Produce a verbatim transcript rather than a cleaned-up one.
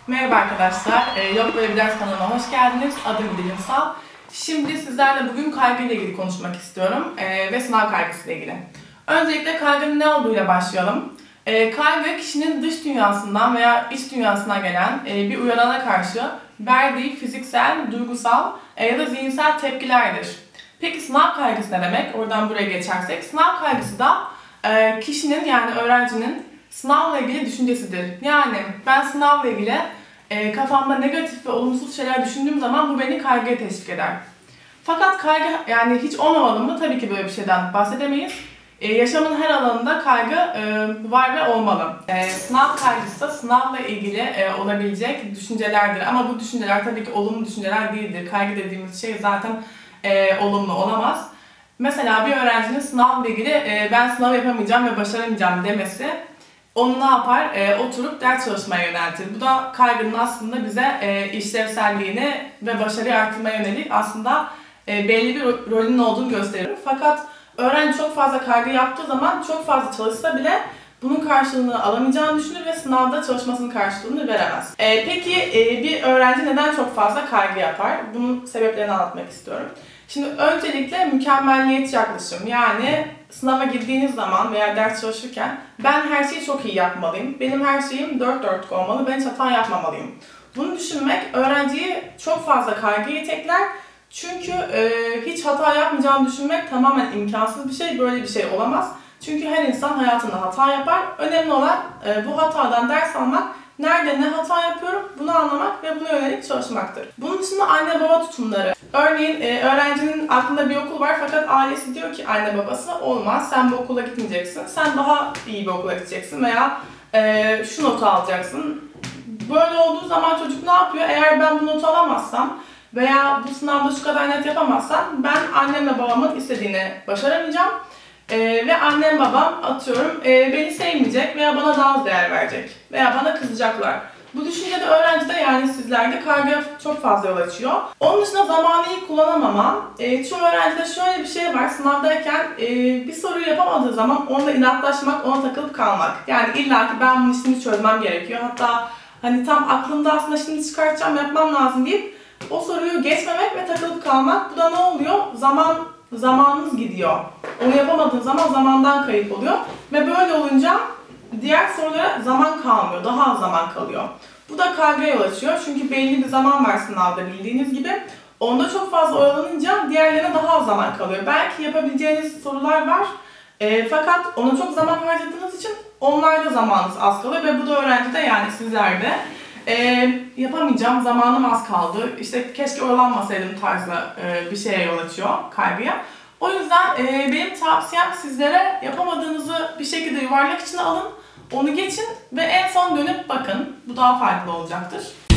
Merhaba arkadaşlar, ee, Yok Böyle Bir Ders kanalına hoş geldiniz. Adım İdil Ünsal. Şimdi sizlerle bugün kaygı ile ilgili konuşmak istiyorum ee, ve sınav kaygısı ile ilgili. Öncelikle kaygının ne olduğuyla başlayalım. Ee, kaygı kişinin dış dünyasından veya iç dünyasından gelen e, bir uyarana karşı verdiği fiziksel, duygusal e, ya da zihinsel tepkilerdir. Peki sınav kaygısı ne demek? Oradan buraya geçersek, sınav kaygısı da e, kişinin yani öğrencinin sınavla ilgili düşüncesidir. Yani ben sınavla ilgili e, kafamda negatif ve olumsuz şeyler düşündüğüm zaman bu beni kaygıya teşvik eder. Fakat kaygı yani hiç olmamalı mı? Tabii ki böyle bir şeyden bahsedemeyiz. E, yaşamın her alanında kaygı e, var ve olmalı. E, sınav kaygısı da sınavla ilgili e, olabilecek düşüncelerdir. Ama bu düşünceler tabii ki olumlu düşünceler değildir. Kaygı dediğimiz şey zaten e, olumlu olamaz. Mesela bir öğrencinin sınavla ilgili e, ben sınav yapamayacağım ve başaramayacağım demesi onu ne yapar? E, oturup ders çalışmaya yöneltir. Bu da kaygının aslında bize e, işlevselliğini ve başarıyı artırmaya yönelik aslında e, belli bir ro rolünün olduğunu gösterir. Fakat öğrenci çok fazla kaygı yaptığı zaman çok fazla çalışsa bile bunun karşılığını alamayacağını düşünür ve sınavda çalışmasının karşılığını veremez. E, peki e, bir öğrenci neden çok fazla kaygı yapar? Bunun sebeplerini anlatmak istiyorum. Şimdi öncelikle mükemmelliyetçi yaklaşım. Yani sınava girdiğiniz zaman veya ders çalışırken ben her şeyi çok iyi yapmalıyım. Benim her şeyim dört dörtlük olmalı, ben hiç hata yapmamalıyım. Bunu düşünmek öğrenciyi çok fazla kaygıya itekler. Çünkü e, hiç hata yapmayacağını düşünmek tamamen imkansız bir şey, böyle bir şey olamaz. Çünkü her insan hayatında hata yapar. Önemli olan e, bu hatadan ders almak, nerede ne hata yapıyorum bunu anlamak ve buna yönelik çalışmaktır. Bunun dışında anne baba tutumları. Örneğin e, öğrencinin aklında bir okul var fakat ailesi diyor ki anne babası olmaz, sen bu okula gitmeyeceksin, sen daha iyi bir okula gideceksin veya e, şu notu alacaksın. Böyle olduğu zaman çocuk ne yapıyor? Eğer ben bu notu alamazsam veya bu sınavda şu kadar net yapamazsam ben annemle babamın istediğini başaramayacağım. Ee, ve annem babam atıyorum e, beni sevmeyecek veya bana daha az değer verecek veya bana kızacaklar. Bu düşünce de öğrencide yani sizlerde kaygıya çok fazla yol açıyor. Onun dışında zamanı iyi kullanamama. E, çoğu öğrencide şöyle bir şey var, sınavdayken e, bir soruyu yapamadığı zaman onunla inatlaşmak, ona takılıp kalmak. Yani illaki ben bunu şimdi çözmem gerekiyor. Hatta hani tam aklımda aslında şimdi çıkartacağım, yapmam lazım deyip o soruyu geçmemek ve takılıp kalmak. Bu da ne oluyor? Zaman Zamanınız gidiyor. Onu yapamadığın zaman zamandan kayıp oluyor. Ve böyle olunca diğer sorulara zaman kalmıyor. Daha az zaman kalıyor. Bu da kaygıya yol açıyor. Çünkü belli bir zaman var sınavda bildiğiniz gibi. Onda çok fazla oyalanınca diğerlerine daha az zaman kalıyor. Belki yapabileceğiniz sorular var. E, fakat ona çok zaman harcadığınız için onlarda zamanınız az kalıyor. Ve bu da öğrencide yani sizlerde e, yapamayacağım, zamanım az kaldı, İşte keşke oyalanmasaydım tarzı e, bir şeye yol açıyor kaygıya. O yüzden e, benim tavsiyem sizlere yapamadığınızı bir şekilde yuvarlak içine alın, onu geçin ve en son dönüp bakın. Bu daha faydalı olacaktır.